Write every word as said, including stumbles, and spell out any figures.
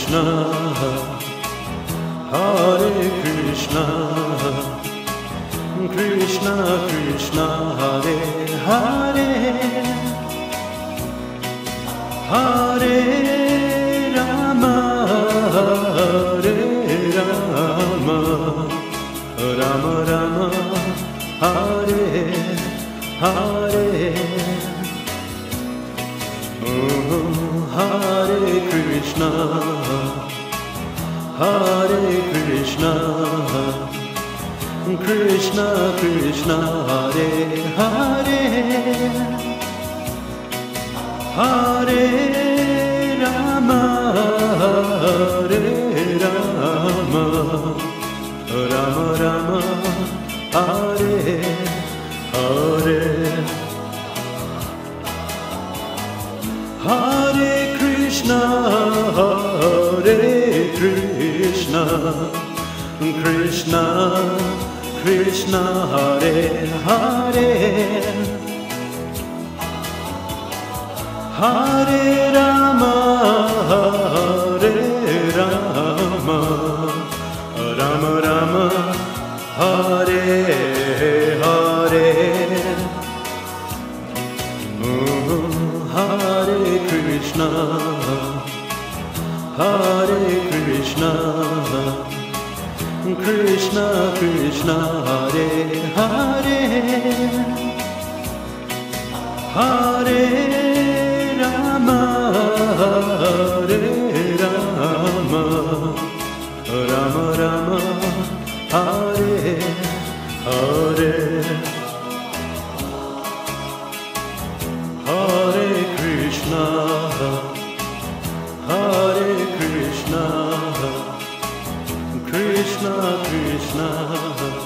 Krishna, Hare Krishna, Krishna Krishna, Hare Hare, Hare Rama, Hare Rama, Rama Rama, Hare Hare. Hare Krishna, Hare Krishna, Krishna Krishna, Hare Hare, Hare Rama, Hare Rama, Rama Rama, Hare Hare. Hare Krishna, Hare Krishna, Krishna Krishna, Hare Hare, Hare Rama, Hare Rama, Rama Rama, Hare Hare. Hare Krishna, Hare Krishna, Krishna Krishna, Hare Hare, Hare Rama, Hare Rama, Rama Rama, Hare Hare. Hare Krishna, Hare Krishna, Krishna Krishna.